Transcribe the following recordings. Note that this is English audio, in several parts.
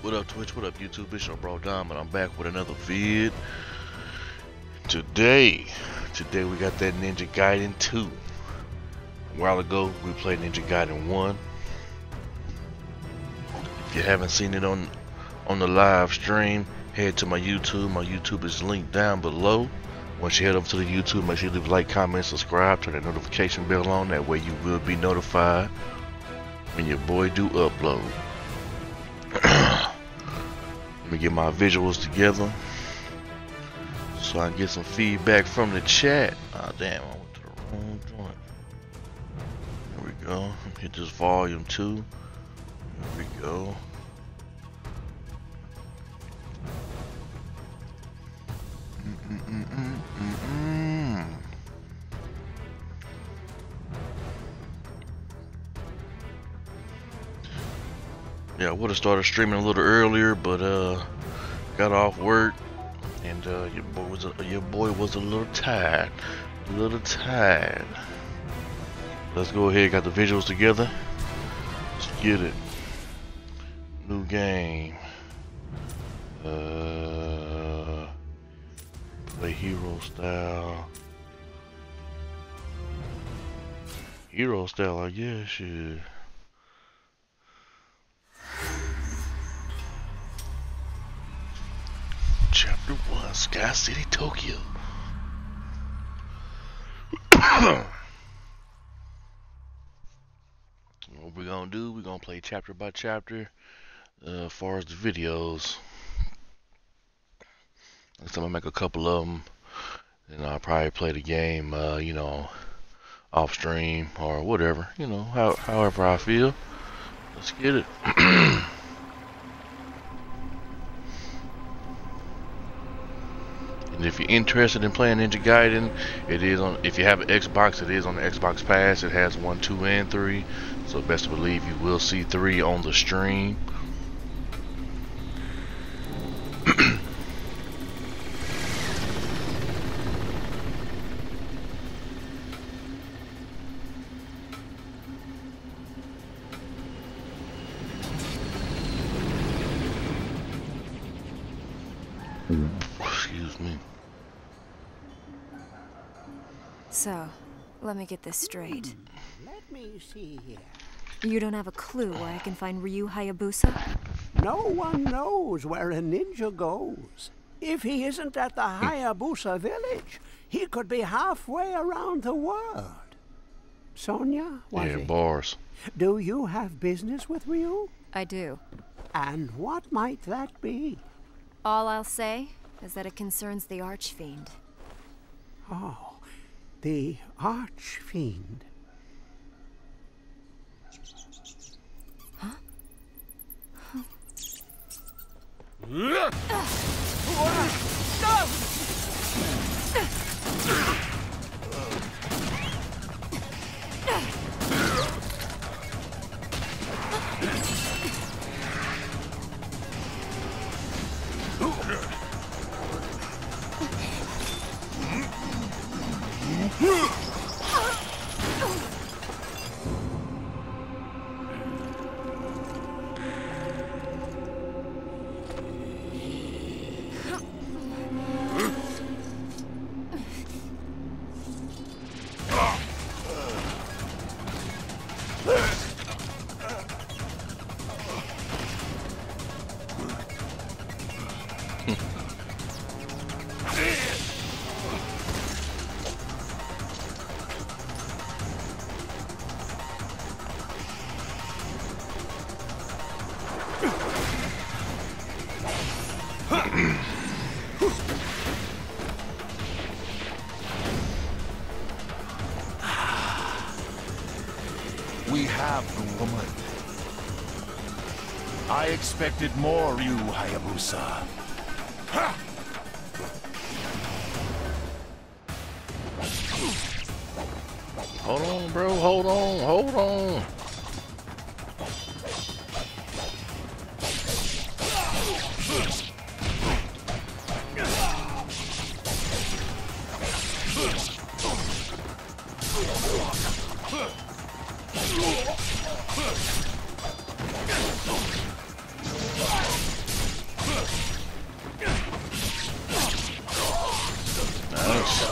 What up, Twitch? What up, YouTube? It's your bro Dom, and I'm back with another vid. Today we got that Ninja Gaiden 2. A while ago, we played Ninja Gaiden 1. If you haven't seen it on the live stream, head to my YouTube. My YouTube is linked down below. Once you head over to the YouTube, make sure you leave a like, comment, subscribe, turn that notification bell on. That way you will be notified when your boy do upload. Let me get my visuals together so I can get some feedback from the chat. Ah, damn, I went to the wrong joint. There we go. Hit this volume 2. There we go. Yeah, I would have started streaming a little earlier, but got off work, and your boy was a little tired, Let's go ahead, got the visuals together. Let's get it. New game. Play hero style. Hero style, I guess. Shit. Chapter 1, Sky City, Tokyo. What we're gonna do, we're gonna play chapter by chapter. As far as the videos, next time I make a couple of them, and I'll probably play the game, you know, off stream or whatever, you know, however I feel. Let's get it. And if you're interested in playing Ninja Gaiden, it is on. If you have an Xbox, it is on the Xbox Pass. It has 1, 2, and 3. So best to believe you will see 3 on the stream. Excuse me. So, let me get this straight. Let me see here. You don't have a clue where I can find Ryu Hayabusa? No one knows where a ninja goes. If he isn't at the Hayabusa village, he could be halfway around the world. Sonia, was Yeah, it? bars. Do you have business with Ryu? I do. And what might that be? All I'll say is that it concerns the Archfiend. Oh, the Archfiend. We have the woman. I expected more, Ryu Hayabusa. Ha! Hold on, bro. Hold on. Nice.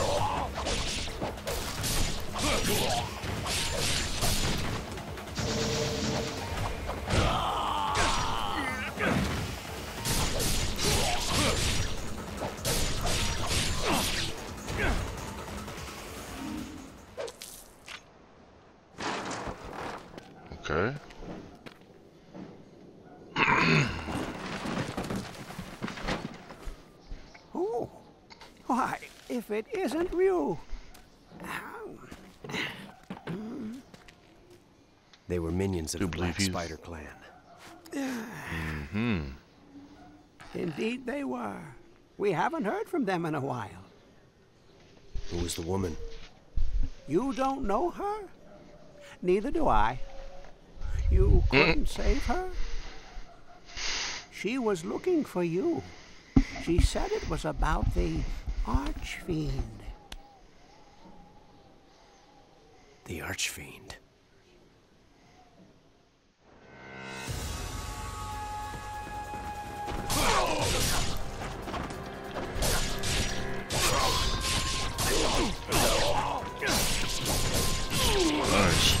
Okay. Oh, why, if it isn't Ryu. They were minions of Do the believe Black he's- Spider Clan. Indeed they were. We haven't heard from them in a while. Who was the woman? You don't know her? Neither do I. You couldn't save her? She was looking for you. She said it was about the Archfiend. The Archfiend. Nice.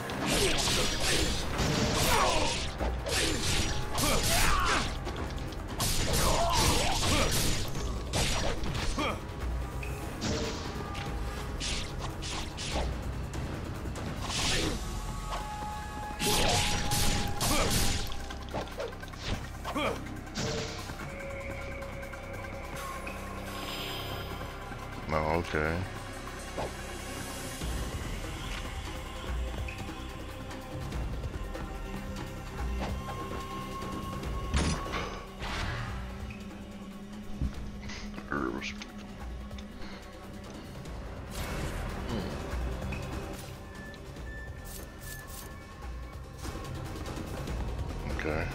Oh, okay. Herbs. Okay.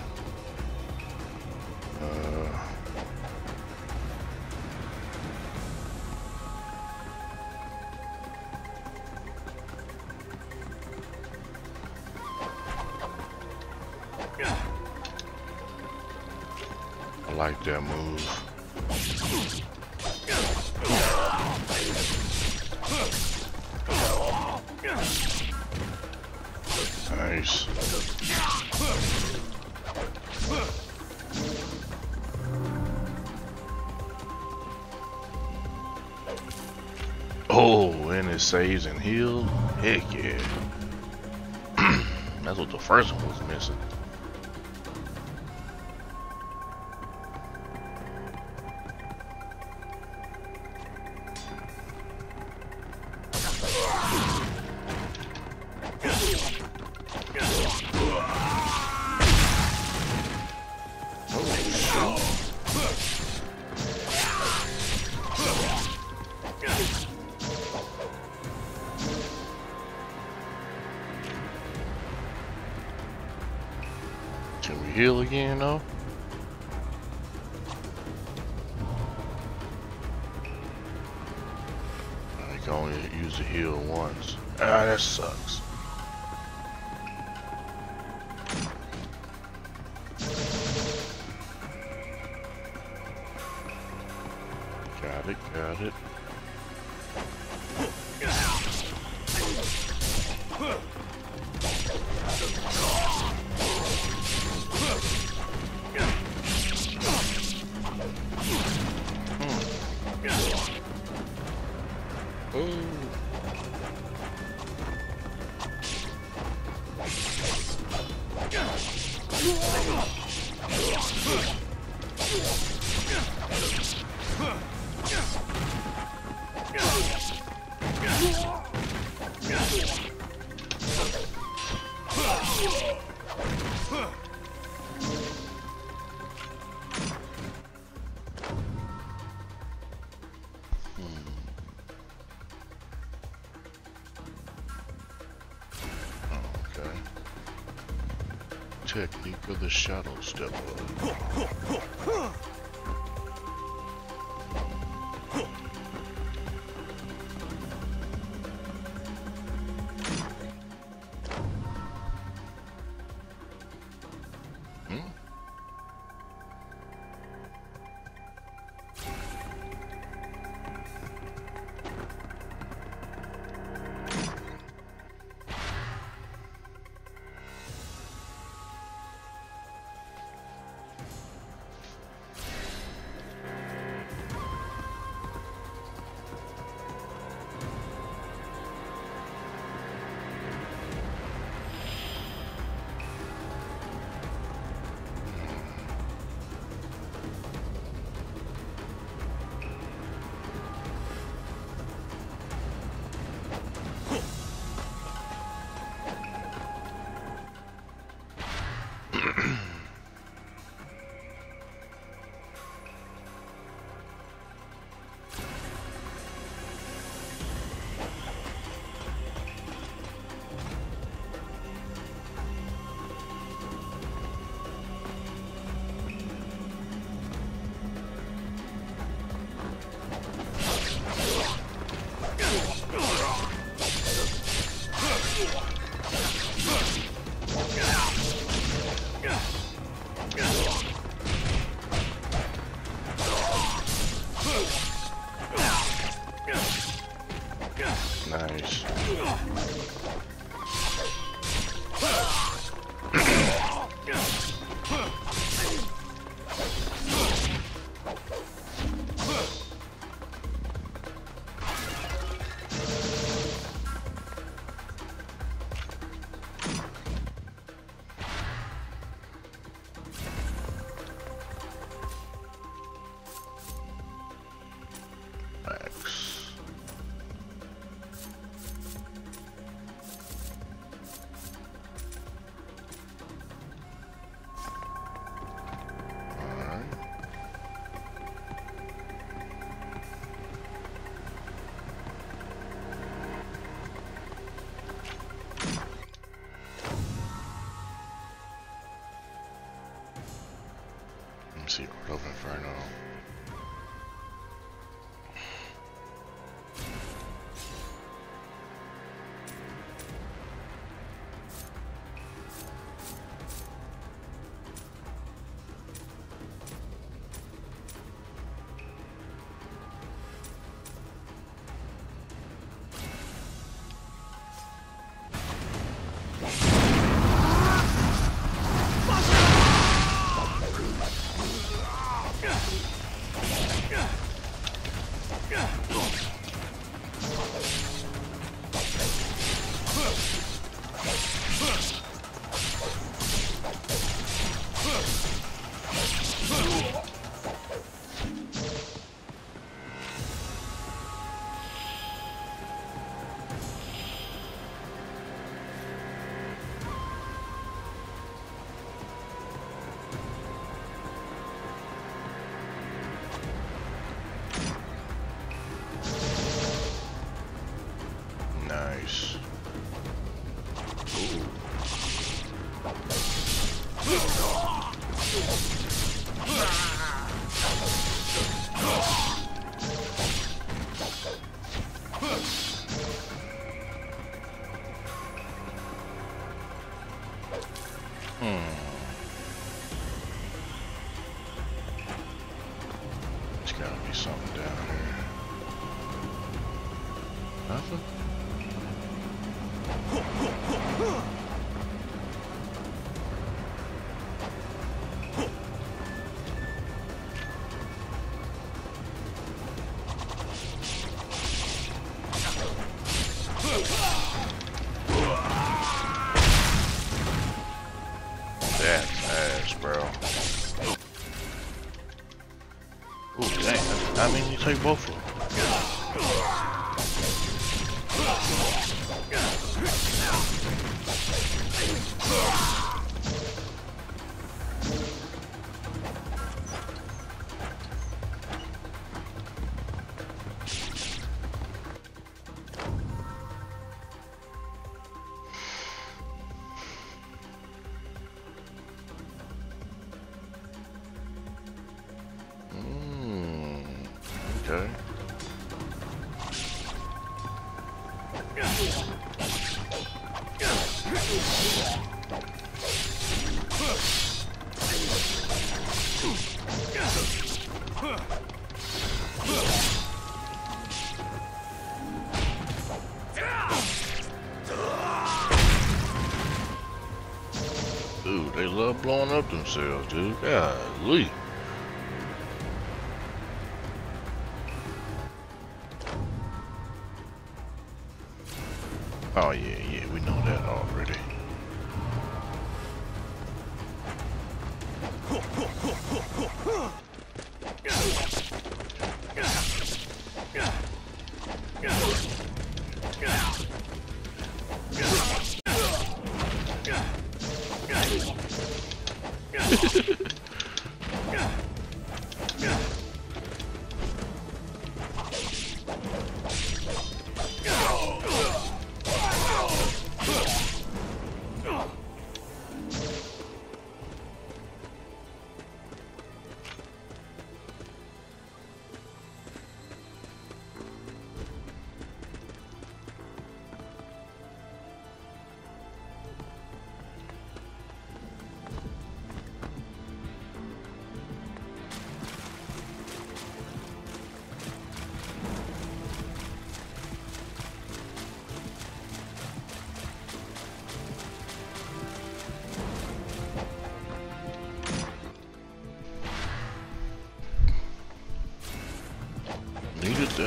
I like that move. Nice. Oh, and it saves and heals. Heck yeah. That's what the first one was missing. Can we heal again though? I can only use the heal once. Ah, that sucks. Got it, got it. Okay. Technique of the Shadow Stepper. Nice. See, Order of Inferno. Nice. Ooh. There's gotta be something down here. Nothing? That's ass, bro. Ooh, dang. I mean, you take both of them. Okay. Dude, they love blowing up themselves, dude. Golly. Oh yeah, we know that already.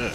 that.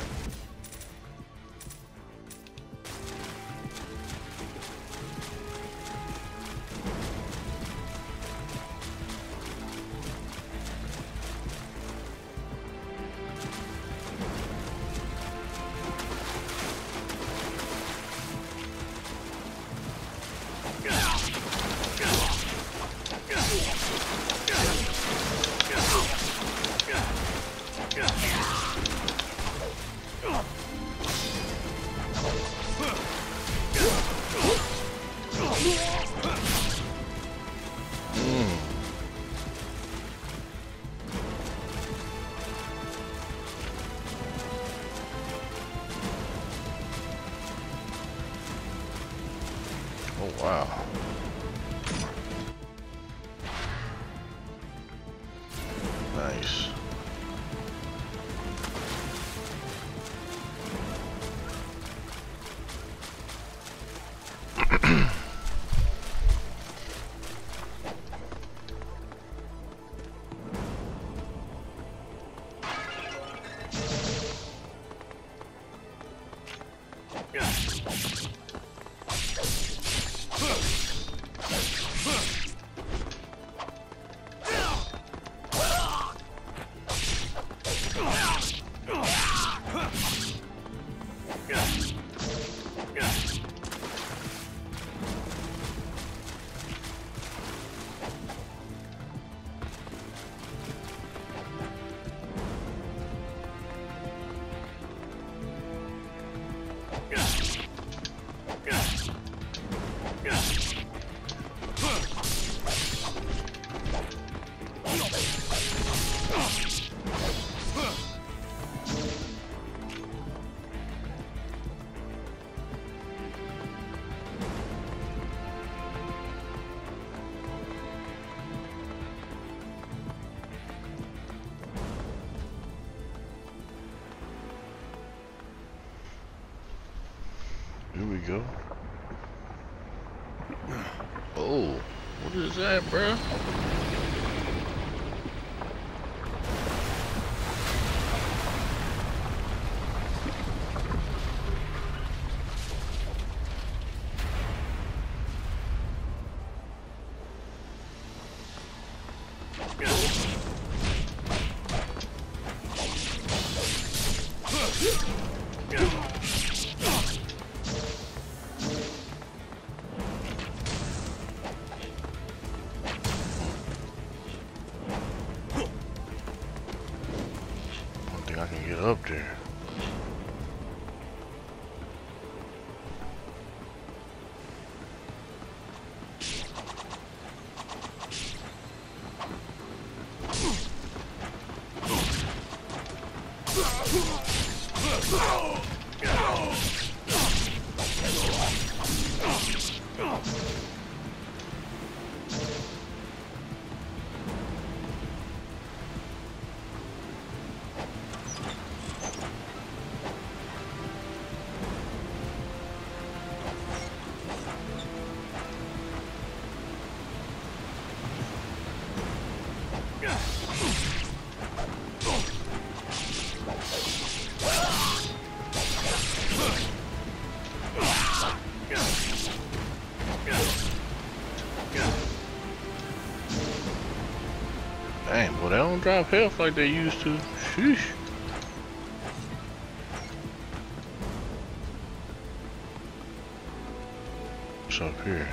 Oh wow. Nice. Here we go. Oh, what is that, bruh? I can get up there. Dang, boy, they don't drop health like they used to. Sheesh. What's up here?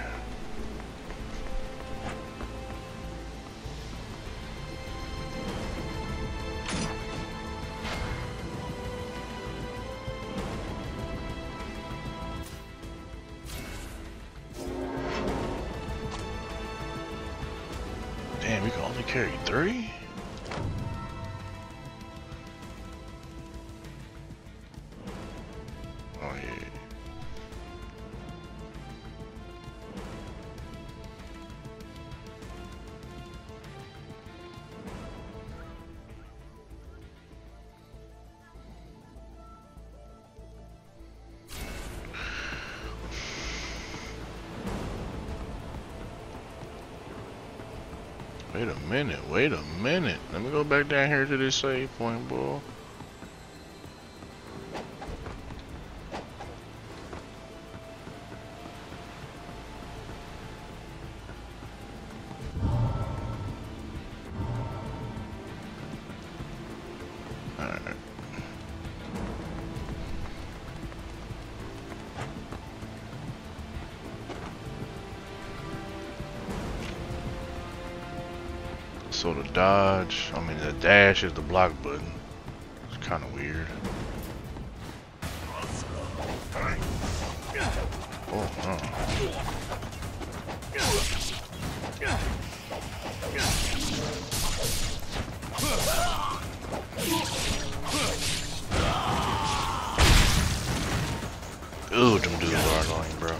Damn, we can only carry 3? Oh yeah. Wait a minute, wait a minute. Let me go back down here to this save point, boy. So the dodge, I mean the dash is the block button. It's kind of weird. Oh, no. Ooh, them dudes are annoying, bro.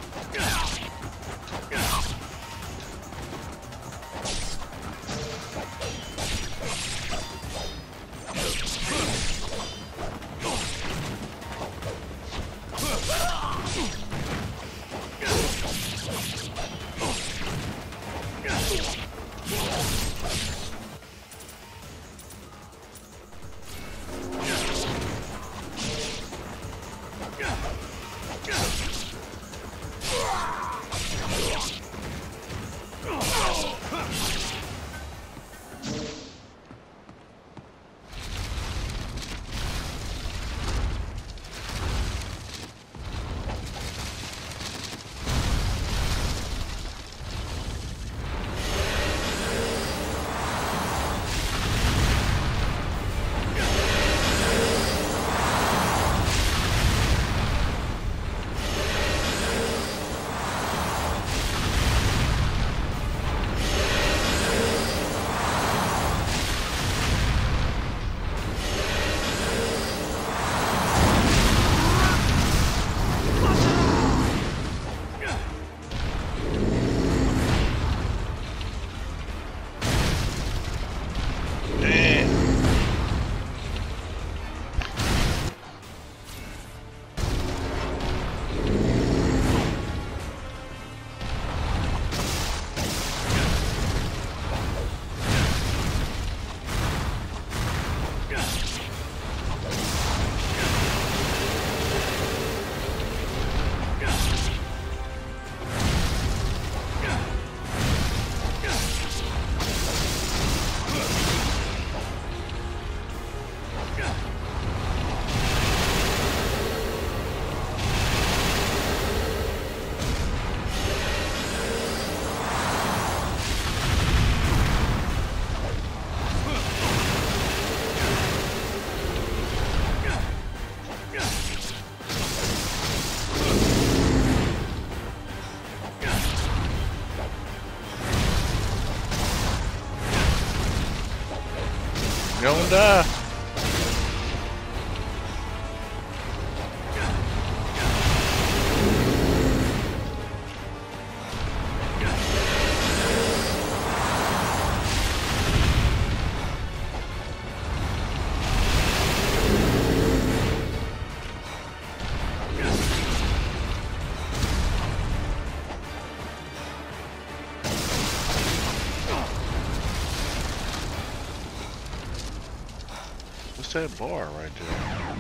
Gonna die. What's that bar right there?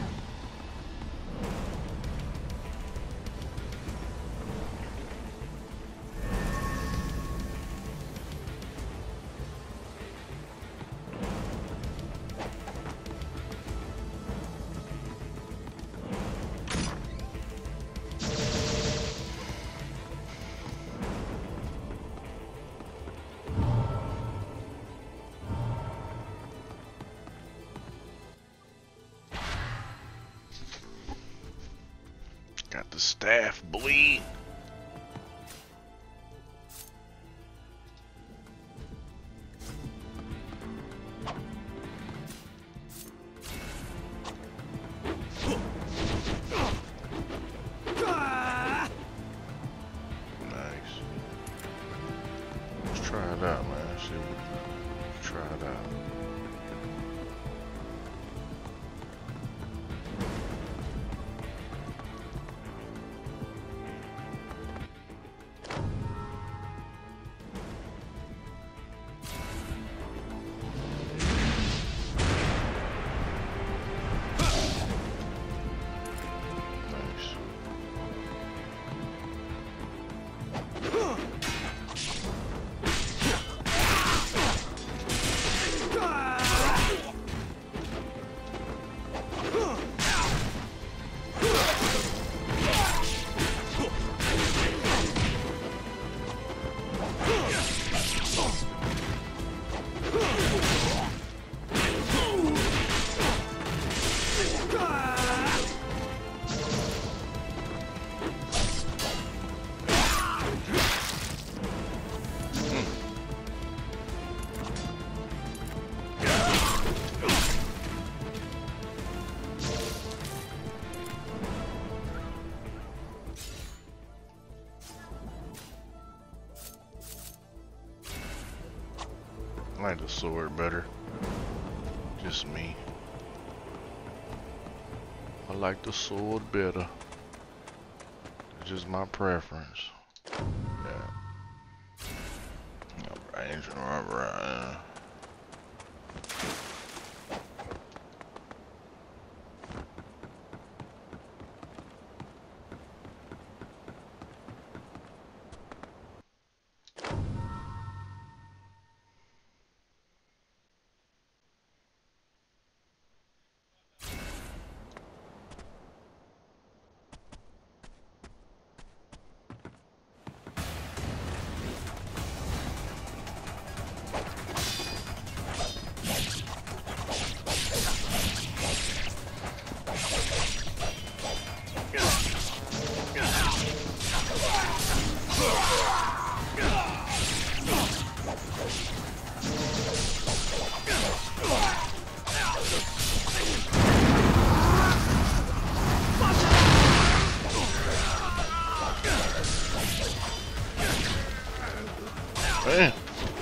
Got the staff bleed. Nice. Let's try it out, man. See what, try it out. like the sword better. Just me. I like the sword better. It's just my preference. Yeah. Alright. Man.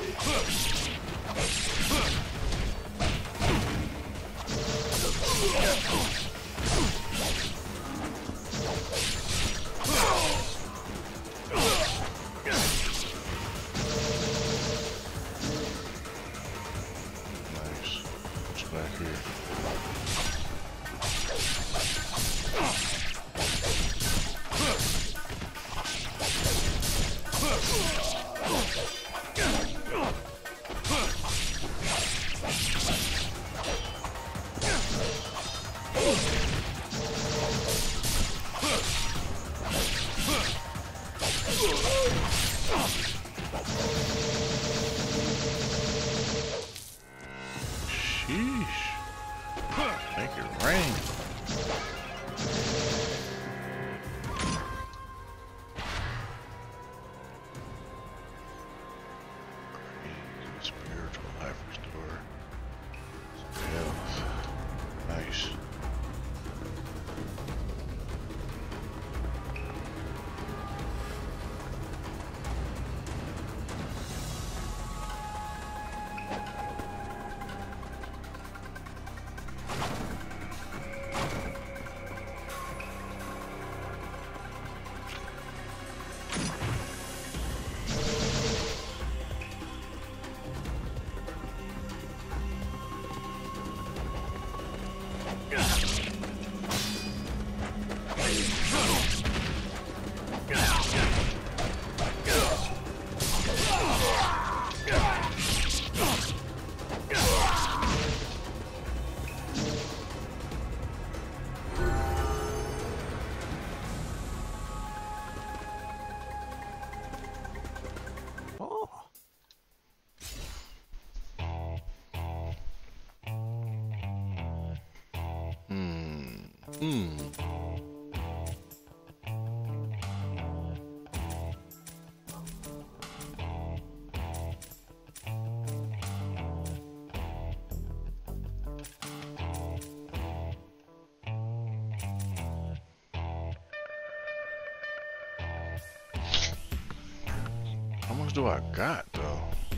Nice. What's back here? Sheesh. Make it rain. Crazy spiritual life restorer. Some health. Nice. How much do I got though?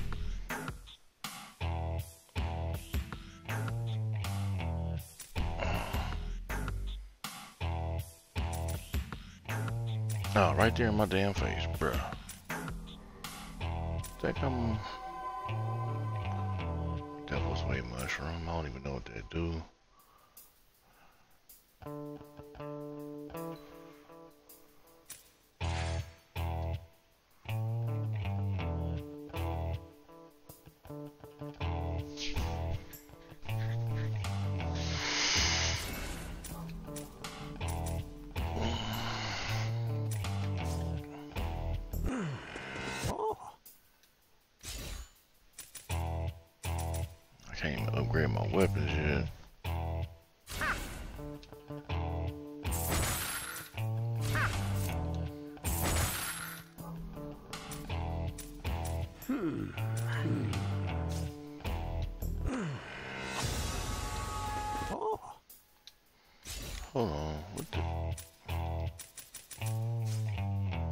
Oh, right there in my damn face, bruh. Think I'm Devil's Weight Mushroom. I don't even know what they do. I can't even upgrade my weapons yet. Hold on, what the?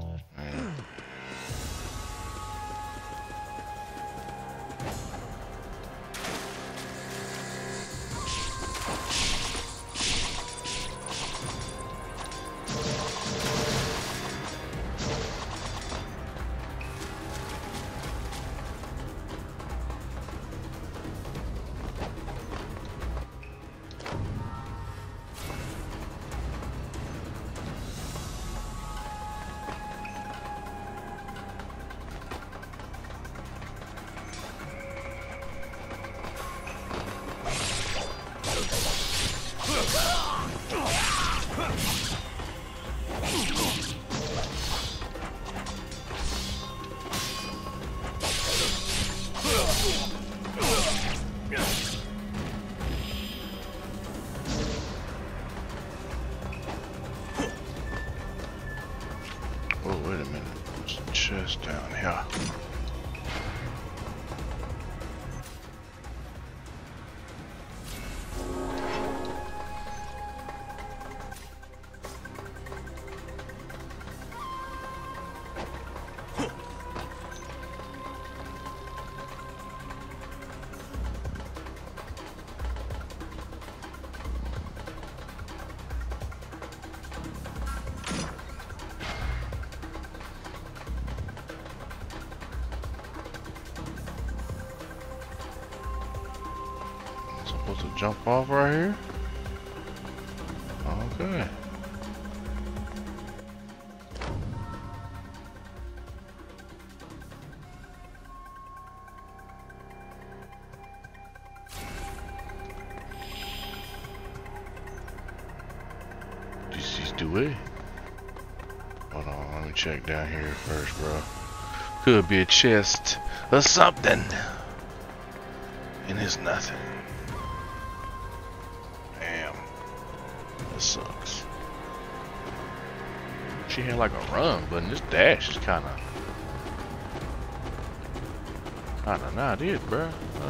Man. chest down here. Supposed to jump off right here? Okay. This is the way. Hold on, let me check down here first, bro. Could be a chest or something. And it's nothing. Damn. That sucks. She had like a run button. This dash is kinda not it, bro.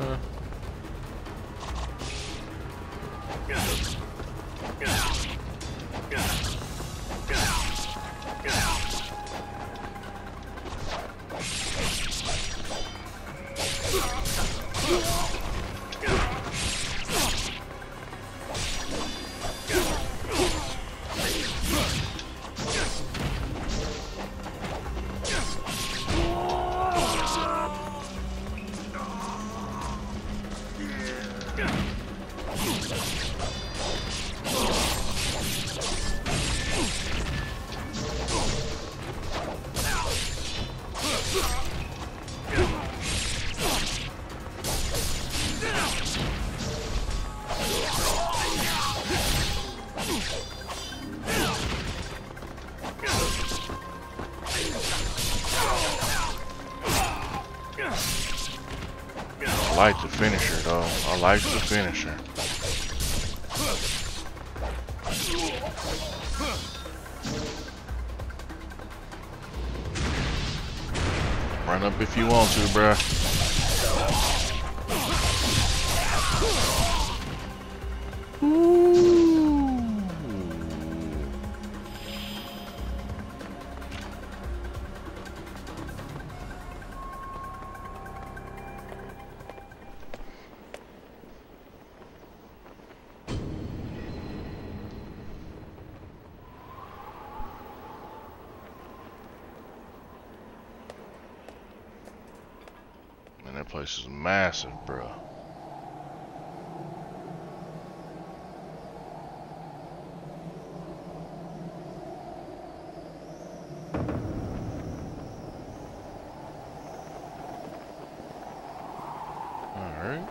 I like the finisher though. I like the finisher. Run up if you want to, bruh. Man, that place is massive, bro. Alright.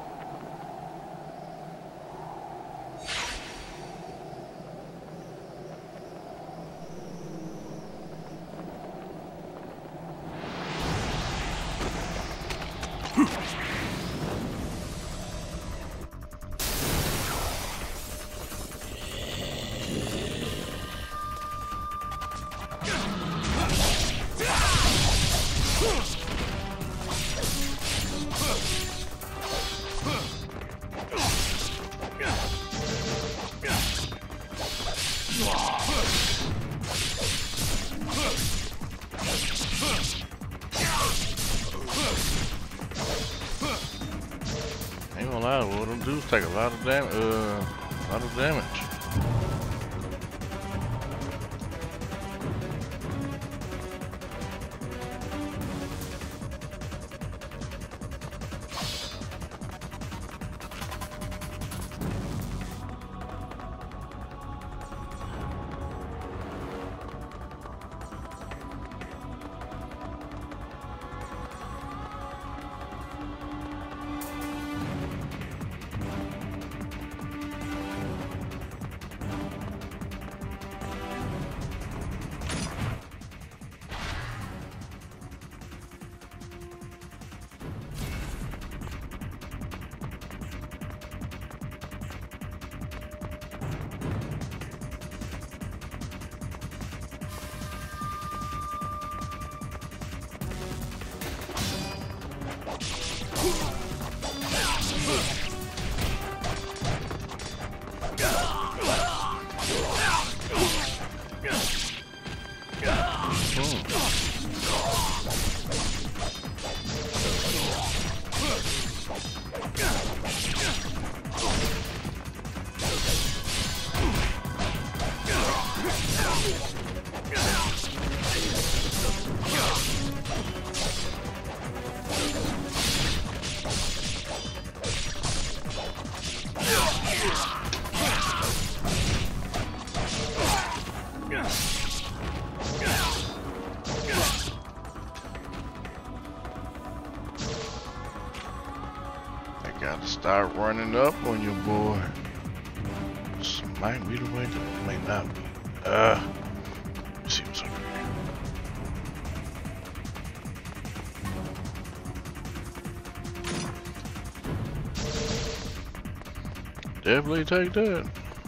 Ain't gonna lie, what them do is take a lot of damage. I gotta start running up on you, boy. This might be the way to, might not be. Let's see what's over here. Definitely take that.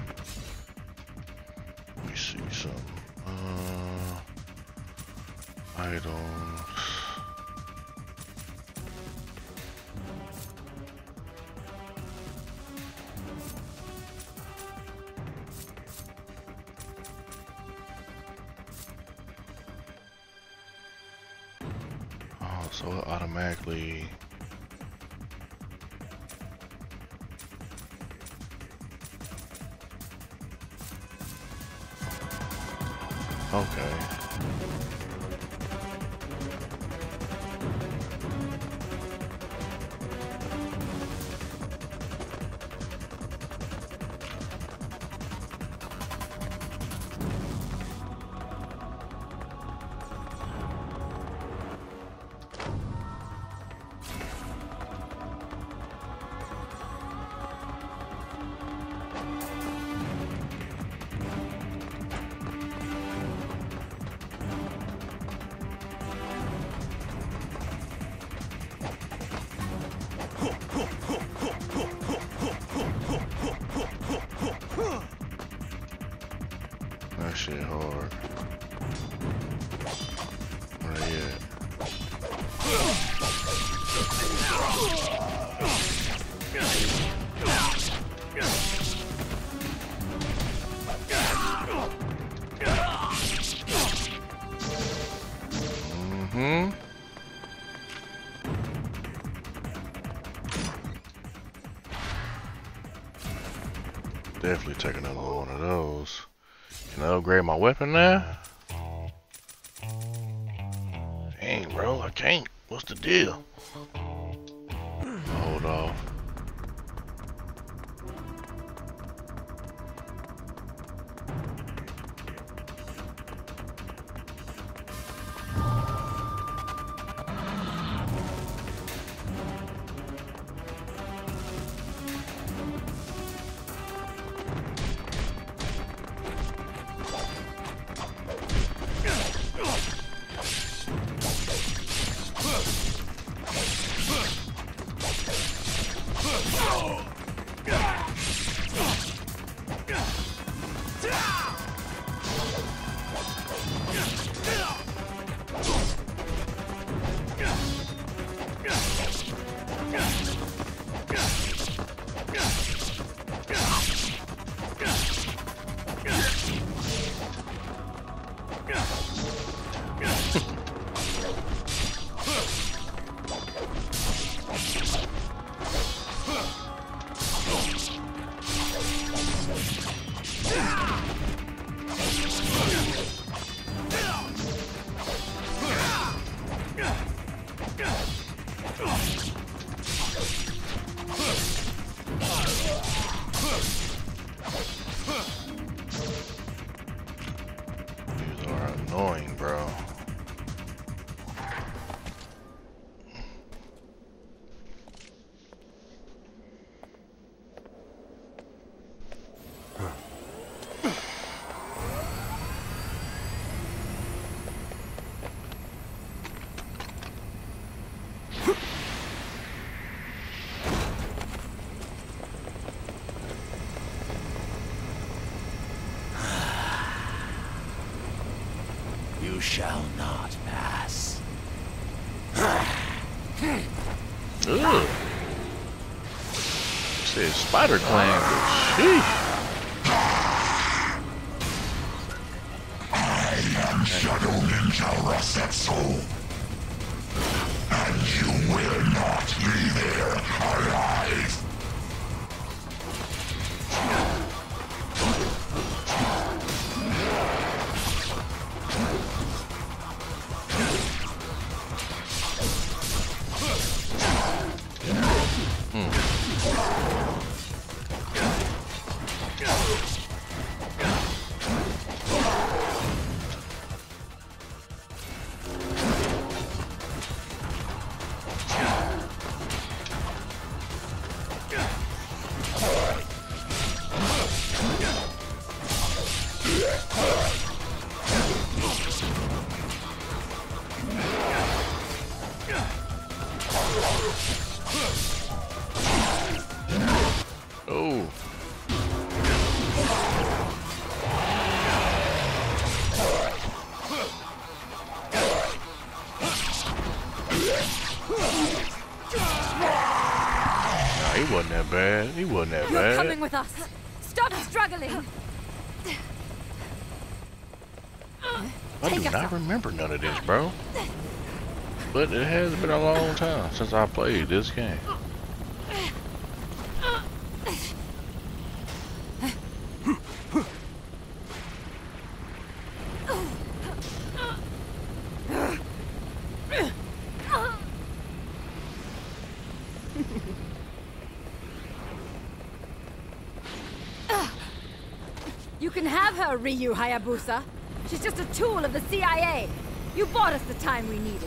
Let me see something. Items. Oh, so it automatically. Okay. That shit hard. Where they at? Mm-hmm. Definitely take another one of those. Can I upgrade my weapon now? Dang, bro, I can't. What's the deal? Hold off. These are annoying, bro. You shall not pass. Ugh. It says Spider Clan, but sheesh. I am Shadow Ninja Rasetsu, and you will not leave here alive. wasn't that bad. He wasn't that You're bad. coming with us. Stop struggling. I do not remember none of this, bro. But it has been a long time since I played this game. You can have her, Ryu Hayabusa. She's just a tool of the CIA. You bought us the time we needed.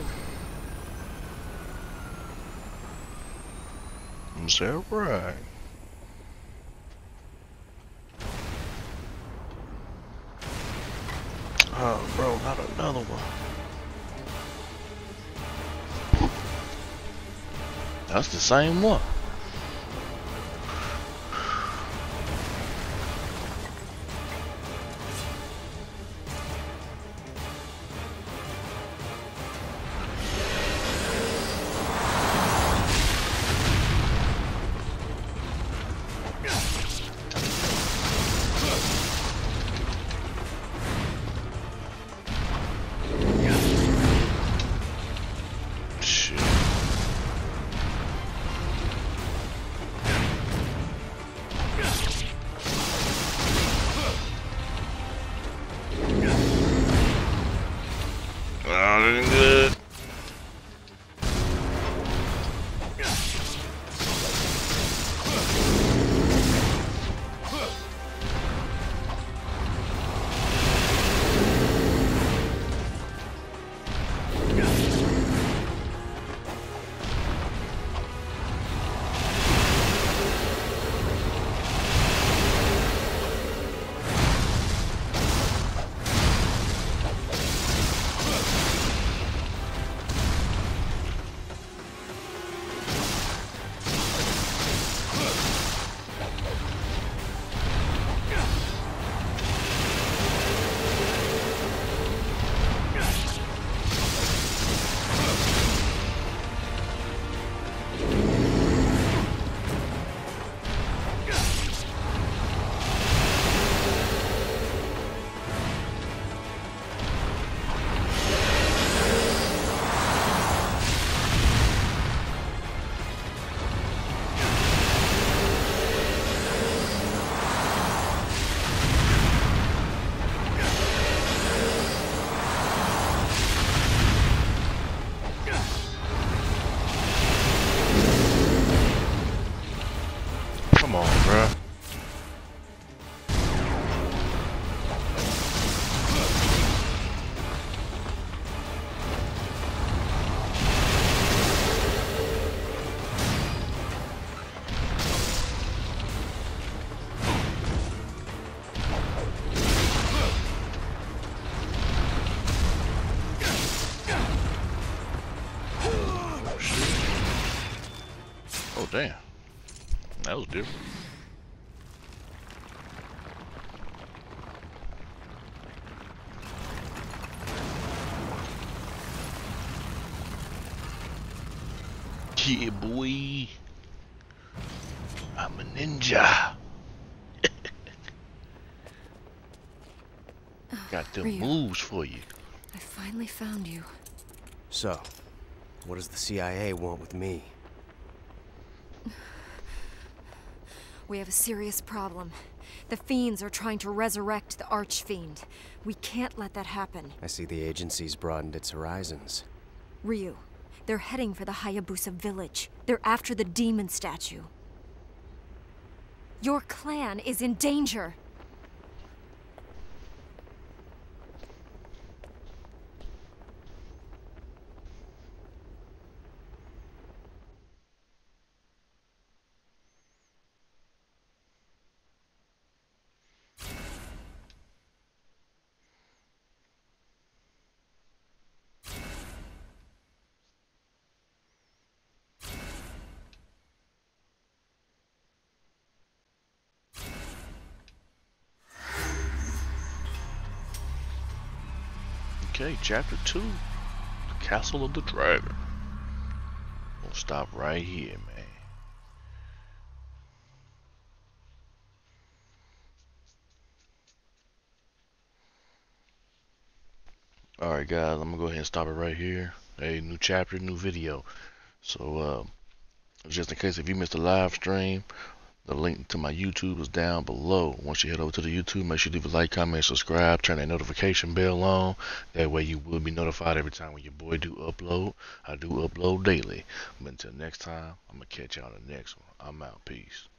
Is that right? Oh, bro, not another one. That's the same one. Good. Come on, bruh. Oh, damn. That was different. Yeah, boy. I'm a ninja. Got them Ryu. moves for you. I finally found you. So, what does the CIA want with me? We have a serious problem. The Fiends are trying to resurrect the Archfiend. We can't let that happen. I see the agency's broadened its horizons. Ryu, they're heading for the Hayabusa village. They're after the demon statue. Your clan is in danger. Okay, chapter 2. The Castle of the Dragon. We'll stop right here, man. Alright guys, I'm gonna go ahead and stop it right here. A new chapter, new video. So just in case if you missed the live stream, the link to my YouTube is down below. Once you head over to the YouTube, make sure you leave a like, comment, subscribe, turn that notification bell on. That way you will be notified every time when your boy do upload. I do upload daily. But until next time, I'm gonna catch y'all on the next one. I'm out. Peace.